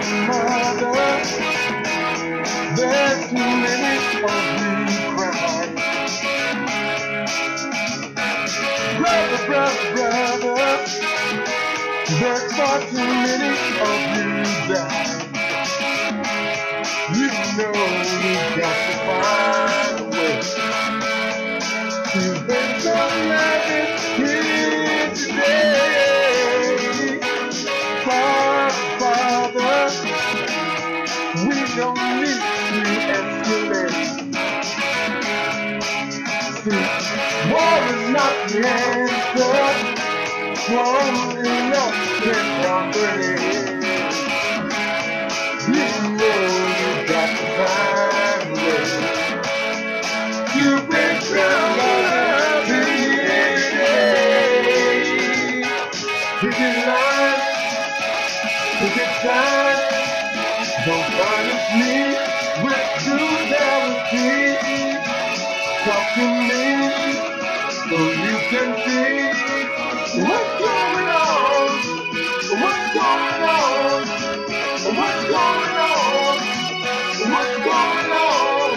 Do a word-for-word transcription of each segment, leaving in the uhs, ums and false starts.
mother, there's too many of you crying. Brother, brother, brother, there's far too many of you dying. You know you've got to find a way to bring some magic here today. Father, Father, we don't need to escalate. See, war is not the answer. Strong enough to conquer it. You know you've got to find a way to bring some love to here today. Pick your line, pick your time. Don't punish me with brutality. Talk to me so you can see what's going on, what's going on, what's going on, what's going on.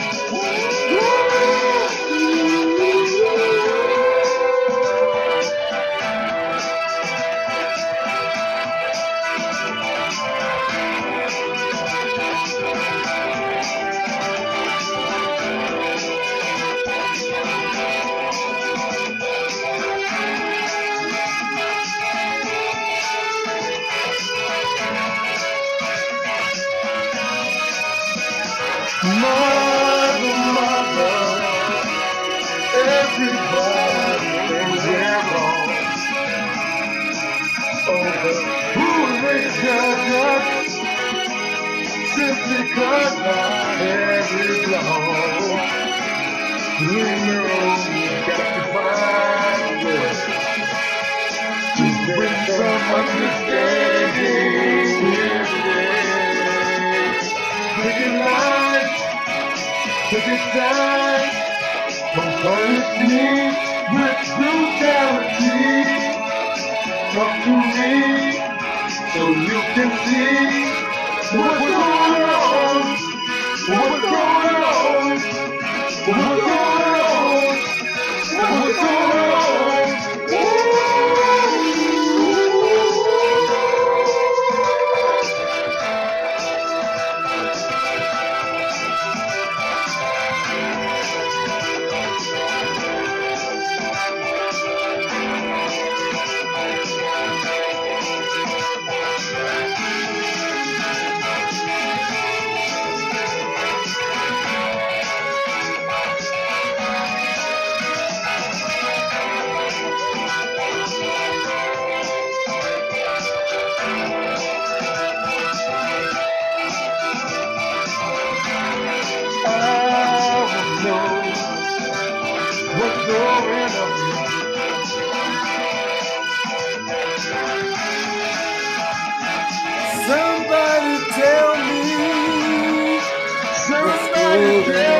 Mother, mother, everybody thinks we're wrong. Over who they judge us simply cause our hair is long. We know we've got to find a way to bring some understanding here today. Pick your life, pick your side. Don't punish me with brutality. Talk to me so you can see what's going on, what's going on, what's going on, what's going on. What's going on? Somebody tell me. Somebody tell me.